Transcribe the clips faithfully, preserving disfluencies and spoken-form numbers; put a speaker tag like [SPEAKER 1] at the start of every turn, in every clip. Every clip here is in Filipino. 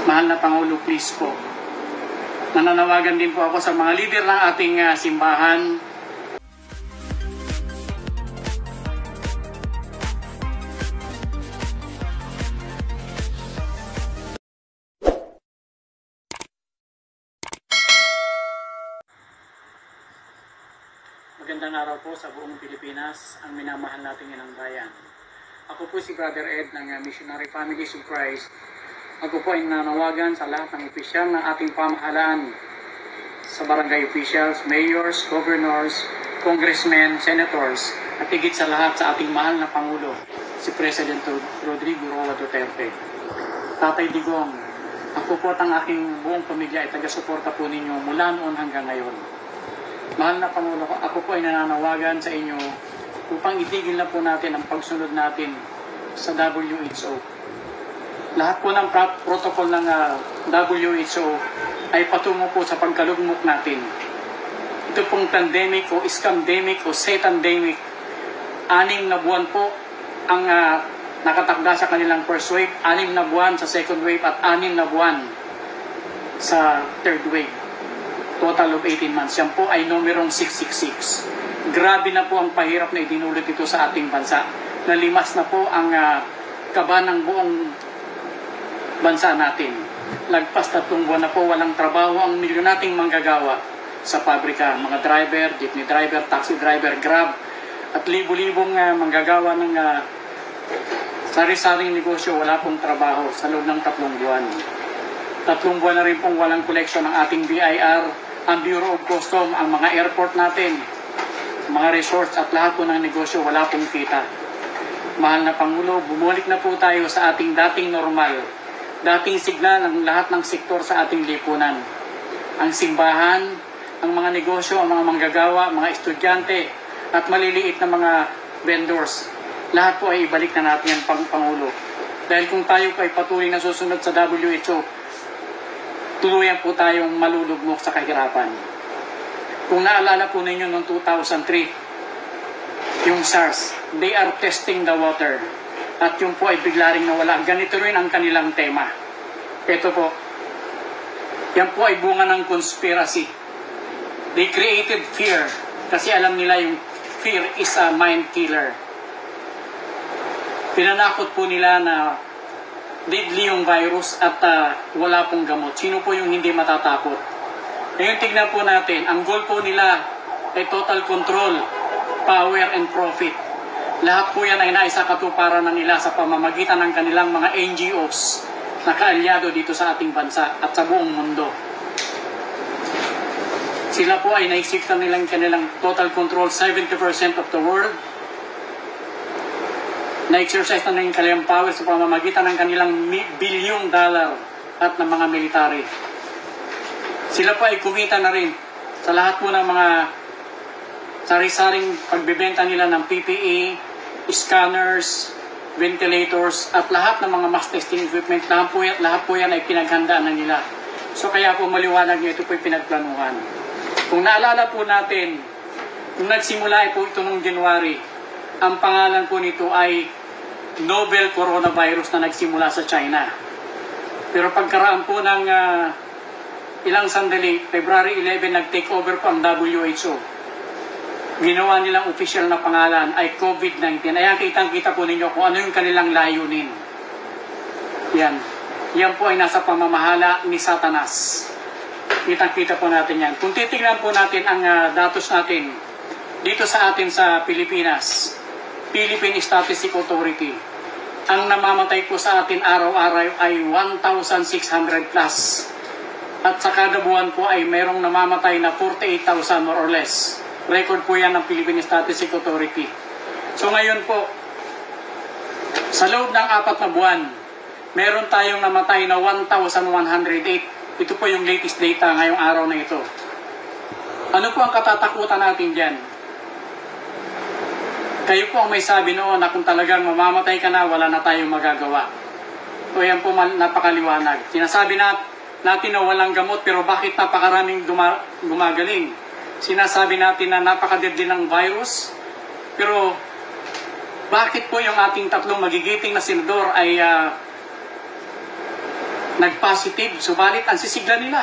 [SPEAKER 1] Mahal na Pangulo, please po. Nananawagan din po ako sa mga leader ng ating uh, simbahan. Magandang araw po sa buong Pilipinas, ang minamahal nating inang bayan. Ako po si Brother Ed ng uh, Missionary Families of Christ. Ako po ay nanawagan sa lahat ng opisyal ng ating pamahalaan, sa barangay officials, mayors, governors, congressmen, senators, at higit sa lahat sa ating mahal na Pangulo, si President Rodrigo Roa Duterte. Tatay Digong, ako po at ang aking buong pamilya ay taga-suporta po ninyo mula noon hanggang ngayon. Mahal na Pangulo, ako po ay nananawagan sa inyo upang itigil na po natin ang pagsunod natin sa W H O. Lahat po ng protocol ng uh, W H O ay patungo po sa pagkalugmok natin. Ito pong pandemic o scamdemic o satandemic, anim na buwan po ang uh, nakatakda sa kanilang first wave, anim na buwan sa second wave at anim na buwan sa third wave. Total of eighteen months. Yan po ay numerong six six six. Grabe na po ang pahirap na idinulot ito sa ating bansa. Nalimas na po ang uh, kaba ng buong bansa natin. Lagpas tatlong buwan na po walang trabaho ang milyon nating manggagawa sa pabrika. Mga driver, jeepney driver, taxi driver, grab, at libo-libong uh, manggagawa ng uh, sari-saring negosyo wala pong trabaho sa loob ng tatlong buwan. Tatlong buwan na rin pong walang koleksyon ng ating B I R, ang Bureau of Custom, ang mga airport natin, mga resorts at lahat po ng negosyo wala pong kita. Mahal na Pangulo, bumalik na po tayo sa ating dating normal, dating signal ng lahat ng sektor sa ating lipunan. Ang simbahan, ang mga negosyo, ang mga manggagawa, mga estudyante at maliliit na mga vendors. Lahat po ay ibalik na natin yan, Pang Pangulo. Dahil kung tayo po ay patuloy na susunod sa W H O, tuluyan po tayong malulugmok sa kahirapan. Kung naalala po ninyo noong two thousand three, yung SARS, they are testing the water. At yung po ay bigla ring nawala. Ganito rin ang kanilang tema. Ito po, yan po ay bunga ng conspiracy. They created fear kasi alam nila yung fear is a mind killer. Pinanakot po nila na deadly yung virus at uh, wala pong gamot. Sino po yung hindi matatakot? Ngayon tignan po natin, ang goal po nila ay total control, power and profit. Lahat po yan ay naisa katuparan na nila sa pamamagitan ng kanilang mga N G Os na kaalyado dito sa ating bansa at sa buong mundo. Sila po ay naisiktan nilang kanilang total control seventy percent of the world. Na-exercise na ng kanilang power sa pamamagitan ng kanilang bilyong dollar at ng mga military. Sila po ay kumita na rin sa lahat po ng mga sari-saring pagbibenta nila ng P P E, scanners, ventilators, at lahat ng mga mass testing equipment. Lahat po yan, lahat po yan ay pinaghandaan na nila. So kaya po maliwanag nyo, ito po ay pinagplanuhan. Kung naalala po natin, kung nagsimula po ito noong January, ang pangalan po nito ay novel coronavirus na nagsimula sa China. Pero pagkaraan po ng uh, ilang sandali, February eleven, nag-take over po ang W H O. Ginawa nilang official na pangalan ay COVID nineteen. Ayan, kitang-kita po ninyo kung ano yung kanilang layunin. Yan. Yan po ay nasa pamamahala ni Satanas. Kitang-kita po natin yan. Kung titignan po natin ang uh, datos natin dito sa atin sa Pilipinas, Philippine Statistics Authority, ang namamatay po sa atin araw-araw ay one thousand six hundred plus. At sa kada buwan po ay merong namamatay na forty-eight thousand more or less. Record po yan ng Philippine Statistics Authority. So ngayon po, sa loob ng apat na buwan, meron tayong namatay na one thousand one hundred eight. Ito po yung latest data ngayong araw na ito. Ano po ang katatakutan natin dyan? Kayo po ang may sabi noon na kung talagang mamamatay ka na, wala na tayong magagawa. So yan po napakaliwanag. Sinasabi na, natin na walang gamot, pero bakit napakaraming duma, gumagaling? Sinasabi natin na napakadedli ng virus, pero bakit po yung ating tatlong magigiting na senador ay uh, nag-positive, subalit ang sisigla nila.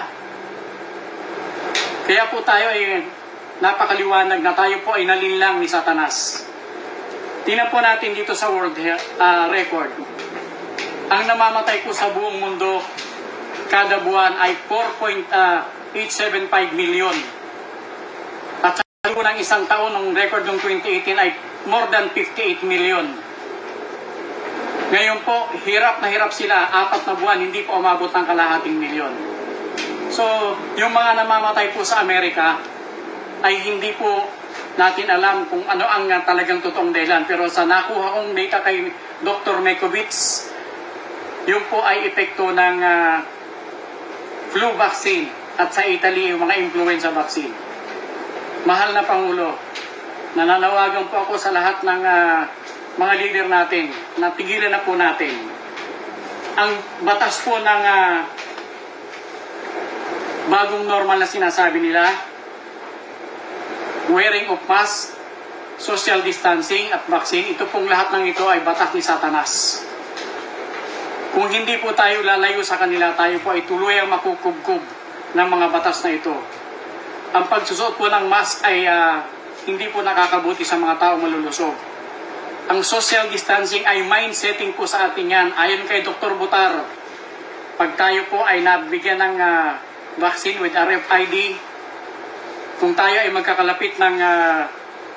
[SPEAKER 1] Kaya po tayo ay napakaliwanag na tayo po ay nalinlang ni Satanas. Tingnan po natin dito sa world uh, record. Ang namamatay po sa buong mundo kada buwan ay four point eight seven five million. At sa loob ng isang taon, ng record ng twenty eighteen ay more than fifty-eight million. Ngayon po, hirap na hirap sila, apat na buwan, hindi po umabot ng kalahating milyon. So, yung mga namamatay po sa Amerika ay hindi po natin alam kung ano ang uh, talagang totoong dahilan. Pero sa nakuha kong data kay Doctor Mekovitz, yung po ay epekto ng uh, flu vaccine at sa Italy yung mga influenza vaccine. Mahal na Pangulo, nananawagan po ako sa lahat ng uh, mga leader natin na tigilan na po natin ang batas po ng uh, bagong normal na sinasabi nila, wearing of mask, social distancing at vaccine. Ito pong lahat ng ito ay batas ni Satanas. Kung hindi po tayo lalayo sa kanila, tayo po ay tuluyang makukubkub ng mga batas na ito. Ang pagsusuot po ng mask ay uh, hindi po nakakabuti sa mga tao malulusog. Ang social distancing ay mind setting po sa atin yan. Ayon kay Doctor Butar, pag tayo po ay nabigyan ng uh, vaccine with R F I D, kung tayo ay magkakalapit ng uh,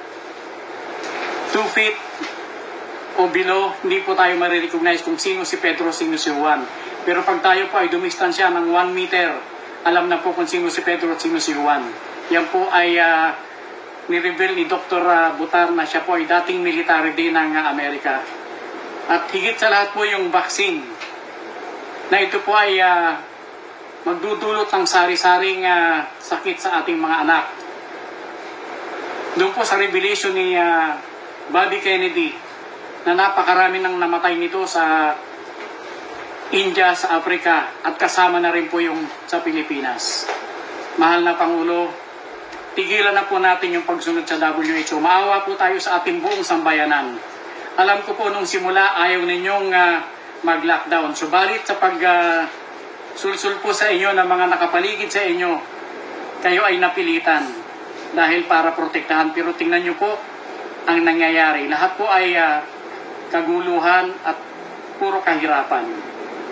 [SPEAKER 1] two feet o below, hindi po tayo marirecognize kung sino si Pedro, sino si Juan. Pero pag tayo po ay dumistansya ng one meter, alam na po kung sino si Pedro at sino si Juan. Yan po ay uh, ni-reveal ni Doctor Butar na siya po ay dating military din ng uh, Amerika. At higit sa lahat po yung vaccine na ito po ay uh, magdudulot ng sari-saring uh, sakit sa ating mga anak. Doon po sa revelation ni uh, Bobby Kennedy na napakarami nang namatay nito sa India, sa Africa at kasama na rin po yung sa Pilipinas. Mahal na Pangulo, tigilan na po natin yung pagsunod sa W H O. Maawa po tayo sa ating buong sambayanan. Alam ko po nung simula ayaw ninyong uh, mag-lockdown. Subalit sa pag uh, sulsul po sa inyo ng mga nakapaligid sa inyo, kayo ay napilitan dahil para protektahan. Pero tingnan nyo po ang nangyayari. Lahat po ay uh, kaguluhan at puro kahirapan.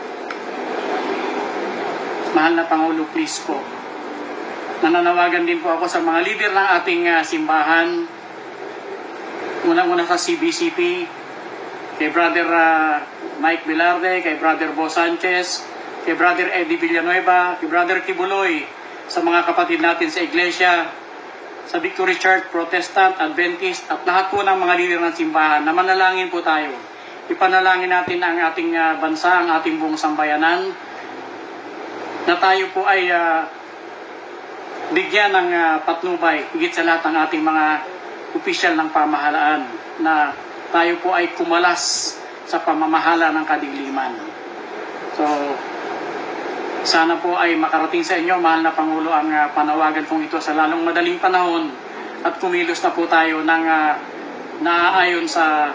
[SPEAKER 1] Mahal na Pangulo, please po, nananawagan din po ako sa mga leader ng ating uh, simbahan. Unang-una sa C B C P, kay Brother uh, Mike Velarde, kay Brother Bo Sanchez, kay Brother Eddie Villanueva, kay Brother Kibuloy, sa mga kapatid natin sa Iglesia, sa Victory Church, Protestant, Adventist, at lahat po ng mga leader ng simbahan, na manalangin po tayo. Ipanalangin natin ang ating uh, bansa, ang ating buong sambayanan, na tayo po ay uh, bigyan ng uh, patnubay, higit sa lahat ng ating mga opisyal ng pamahalaan, na tayo po ay kumalas sa pamamahala ng kadiliman. So, sana po ay makarating sa inyo, mahal na Pangulo, ang uh, panawagan kong ito sa lalong madaling panahon at kumilos na po tayo ng uh, naaayon sa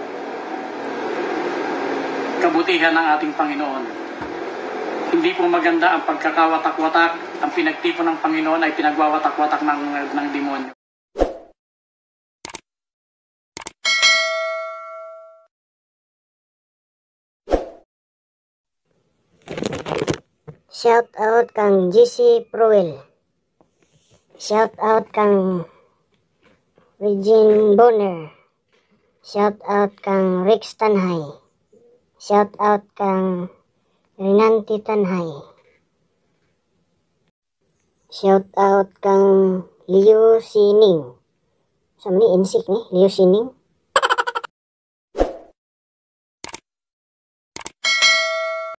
[SPEAKER 1] kabutihan ng ating Panginoon. Hindi po maganda ang pagkakawatak-watak. Ang pinagtipo ng Panginoon ay pinagwawatak-watak ng, ng demonyo.
[SPEAKER 2] Shout out kang G C Proel. Shout out kang Regine Bonner. Shout out kang Rex Tanhay. Shout out kang Renanti Tanhay. Shout out kang Leo Sining. Sa ni insik ni Leo Sining.